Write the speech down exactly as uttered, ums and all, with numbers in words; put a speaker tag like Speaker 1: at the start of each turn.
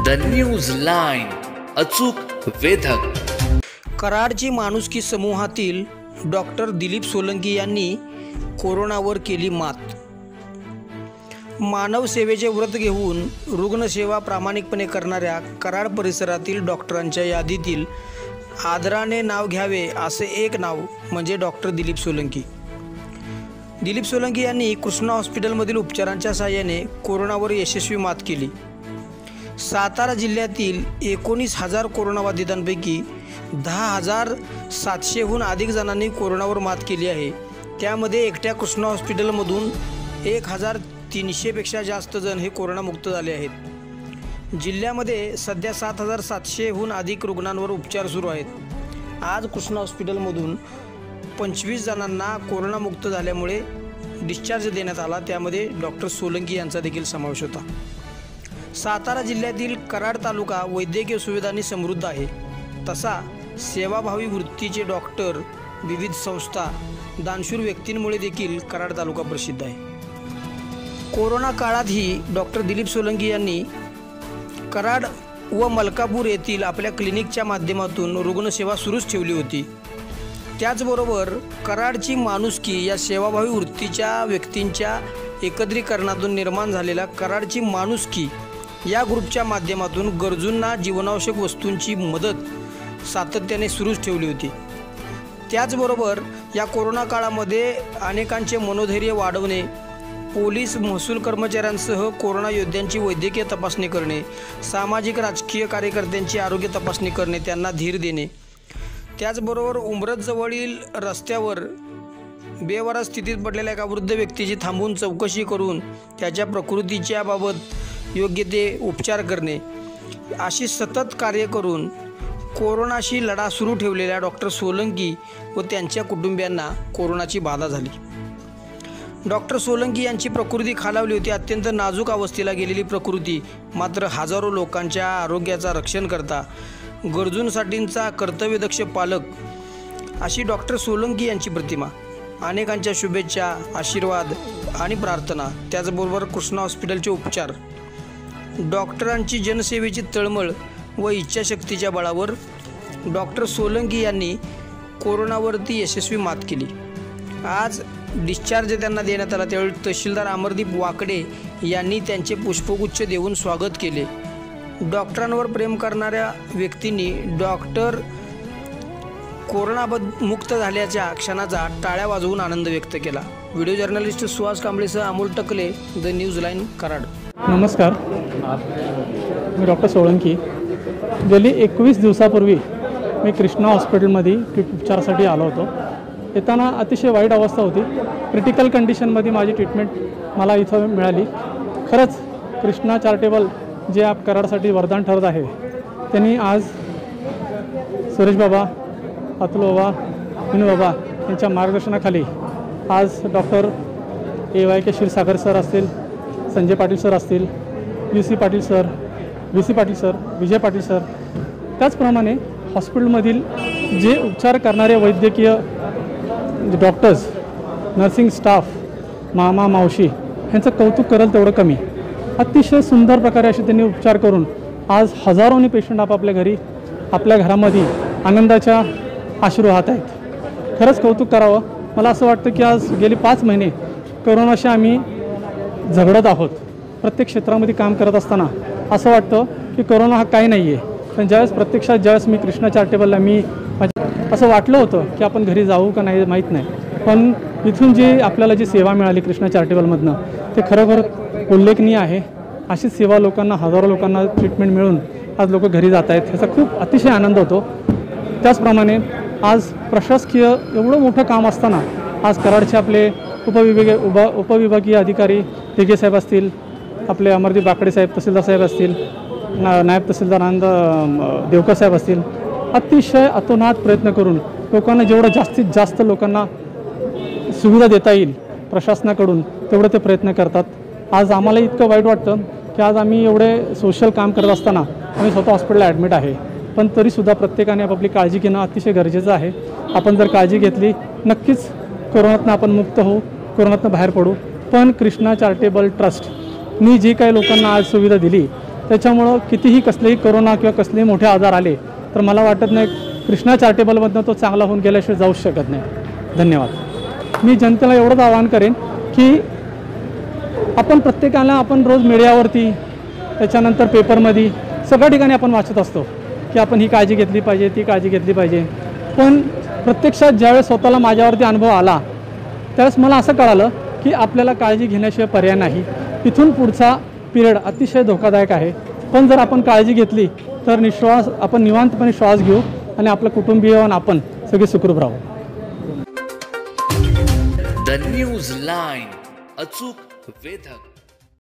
Speaker 1: The news line, अचूक वेधक.
Speaker 2: कराडची माणुसकी समूहातील डॉक्टर दिलीप सोलंकी यांनी कोरोनावर केली मात. मानव सेवेचे व्रत घेऊन रुग्णसेवा प्रामाणिकपणे करणाऱ्या कराड परिसरातील डॉक्टरांच्या यादीतील आदराने नाव घ्यावे असे एक नाव म्हणजे डॉक्टर दिलीप सोलंकी. दिलीप सोलंकी यांनी कृष्णा हॉस्पिटलमधील उपचारांच्या सहाय्याने कोरोनावर यशस्वी मात केली. सातारा जिल्ह्यातील एकोणीस हजार कोरोनाबाधितांपैकी दहा हजार सातशेहून अधिक जणांनी कोरोनावर मात केली आहे. त्यामध्ये एकट्या कृष्णा हॉस्पिटलमधून एक हजार तीनशेपेक्षा जास्त जण हे कोरोनामुक्त झाले आहेत. जिल्ह्यामध्ये सध्या सात हजार सातशेहून अधिक रुग्णांवर उपचार सुरू आहेत. आज कृष्णा हॉस्पिटलमधून पंचवीस जणांना कोरोनामुक्त झाल्यामुळे डिस्चार्ज देण्यात आला. त्यामध्ये डॉक्टर सोलंकी यांचा देखील समावेश होता. सातारा जिल्ह्यातील कराड तालुका वैद्यकीय सुविधांनी समृद्ध आहे. तसा सेवाभावी वृत्तीचे डॉक्टर, विविध संस्था, दानशूर व्यक्तींमुळे देखील कराड तालुका प्रसिद्ध आहे. कोरोना काळातही डॉक्टर दिलीप सोलंकी यांनी कराड व मलकापूर येथील आपल्या क्लिनिकच्या माध्यमातून रुग्णसेवा सुरूच ठेवली होती. त्याचबरोबर कराडची माणुसकी या सेवाभावी वृत्तीच्या व्यक्तींच्या एकत्रीकरणातून निर्माण झालेला कराडची माणुसकी या ग्रुपच्या माध्यमातून गरजूंना जीवनावश्यक वस्तूंची मदत सातत्याने सुरूच ठेवली होती. त्याचबरोबर या कोरोना काळामध्ये अनेकांचे मनोधैर्य वाढवणे, पोलीस महसूल कर्मचाऱ्यांसह कोरोना योद्ध्यांची वैद्यकीय तपासणी करणे, सामाजिक राजकीय कार्यकर्त्यांची आरोग्य तपासणी करणे, त्यांना धीर देणे, त्याचबरोबर उंब्रजजवळील रस्त्यावर बेवारस स्थितीत पडलेल्या एका वृद्ध व्यक्तीची थांबून चौकशी करून त्याच्या प्रकृतीच्या बाबत योग्य ते उपचार करणे, अशी सतत कार्य करून कोरोनाशी लढा सुरू ठेवलेल्या डॉक्टर सोलंकी व त्यांच्या कुटुंबियांना कोरोनाची बाधा झाली. डॉक्टर सोलंकी यांची प्रकृती खालावली होती. अत्यंत नाजूक अवस्थेला गेलेली प्रकृती मात्र हजारो लोकांच्या आरोग्याचा रक्षण करता गरजूंसाठींचा कर्तव्यदक्ष पालक अशी डॉक्टर सोलंकी यांची प्रतिमा. अनेकांच्या शुभेच्छा, आशीर्वाद आणि प्रार्थना, त्याचबरोबर कृष्णा हॉस्पिटलचे उपचार, डॉक्टरांची जनसेवेची तळमळ व इच्छाशक्तीच्या बळावर डॉक्टर सोलंकी यांनी कोरोनावरती यशस्वी मात केली. आज डिस्चार्ज त्यांना देण्यात आला. त्यावेळी तहसीलदार अमरदीप वाकडे यांनी त्यांचे पुष्पगुच्छ देऊन स्वागत केले. डॉक्टरांवर प्रेम करणाऱ्या व्यक्तींनी डॉक्टर कोरोनाबद मुक्त झाल्याच्या क्षणाचा टाळ्या वाजवून आनंद व्यक्त केला. व्हिडिओ जर्नलिस्ट सुहास कांबळेसह Amol Takale, the news line, Karad.
Speaker 3: नमस्कार, मी डॉक्टर सोलंकी. गेली एकवीस दिवसापूर्वी मी कृष्णा हॉस्पिटलमध्ये उपचारासाठी आलो होतो. येताना अतिशय वाईट अवस्था होती. क्रिटिकल कंडिशनमध्ये माझी ट्रीटमेंट मला इथं मिळाली. खरंच कृष्णा चॅरिटेबल जे आप कराडसाठी वरदान ठरत आहे, त्यांनी आज सुरेश बाबा, अतुल बाबा, विनू बाबा यांच्या मार्गदर्शनाखाली आज doctor A Y K Kshirsagar sir असतील, संजय पाटील सर असतील, U C Patil sir, V C Patil sir, Vijay Patil sir, त्याचप्रमाणे हॉस्पिटलमधील जे उपचार करणारे वैद्यकीय डॉक्टर्स, नर्सिंग स्टाफ, मामा मावशी यांचं कौतुक करेल तेवढं कमी. अतिशय सुंदर प्रकारे असे त्यांनी उपचार करून आज हजारोनी पेशंट आपापल्या घरी, आपल्या घरामध्ये आनंदाच्या अश्रू वाहत आहेत. खरंच कौतुक करावं. मला असं वाटतं की आज गेली पाच महिने कोरोनाशी आम्ही झगडत आहोत. प्रत्येक क्षेत्रामध्ये काम करत असताना असं वाटतं की कोरोना हा काही नाही आहे. पण ज्यावेळेस प्रत्यक्षात ज्यावेळेस मी कृष्णा चॅरिटेबलला मी असं वाटलं होतं की आपण घरी जाऊ का नाही माहीत नाही, पण इथून जे आपल्याला जी सेवा मिळाली कृष्णा चॅरिटेबलमधनं ते खरोखर उल्लेखनीय आहे. अशीच सेवा लोकांना, हजारो लोकांना ट्रीटमेंट मिळून आज लोक घरी जात आहेत, ह्याचा खूप अतिशय आनंद होतो. त्याचप्रमाणे आज प्रशासकीय एवढं मोठं काम असताना आज कराडचे आपले उपविभागीय उप उपविभागीय अधिकारी दिघे साहेब असतील, आपले अमरदीप वाकडे साहेब, तहसीलदार साहेब असतील, ना नायब तहसीलदार आनंद देवकर साहेब असतील, अतिशय अतोनात प्रयत्न करून लोकांना जेवढं जास्तीत जास्त लोकांना सुविधा देता येईल प्रशासनाकडून तेवढं ते प्रयत्न करतात. आज आम्हाला इतकं वाईट वाटतं की आज आम्ही एवढे सोशल काम करत असताना आम्ही स्वतः हॉस्पिटलला ॲडमिट आहे, पण तरीसुद्धा प्रत्येकाने आपापली काळजी घेणं अतिशय गरजेचं आहे. आपण जर काळजी घेतली नक्कीच कोरोनातनं आपण मुक्त होऊ, कोरोनातनं बाहेर पडू. पण कृष्णा चॅरिटेबल ट्रस्टनी जी काही लोकांना आज सुविधा दिली त्याच्यामुळं कितीही कसलेही कोरोना किंवा कसलेही मोठे आजार आले तर मला वाटत नाही कृष्णा चॅरिटेबलमधनं तो चांगला होऊन गेल्याशिवाय जाऊच शकत नाही। धन्यवाद। मी जनतेला एवढंच आवाहन करेन की आपण प्रत्येकाला आपण रोज मीडियावरती त्याच्यानंतर पेपरमध्ये सगळ्या ठिकाणी आपण वाचत असतो की आपण ही काळजी घेतली पाहिजे ती काळजी घेतली पाहिजे, पण प्रत्यक्षात ज्यावेळेस स्वतःला माझ्यावरती अनुभव आला त्यावेळेस मला असं कळालं की आपल्याला काळजी घेण्याशिवाय पर्याय नाही। इथून पुढचा पिरियड अतिशय धोकादायक आहे, पण जर आपण काळजी घेतली तर निश्वास आपण निवांतपणे श्वास घेऊ आणि आपलं कुटुंबीय आणि आपण सगळे सुखरूप राहू।
Speaker 1: द न्यूज लाईन, अचूक वेधक।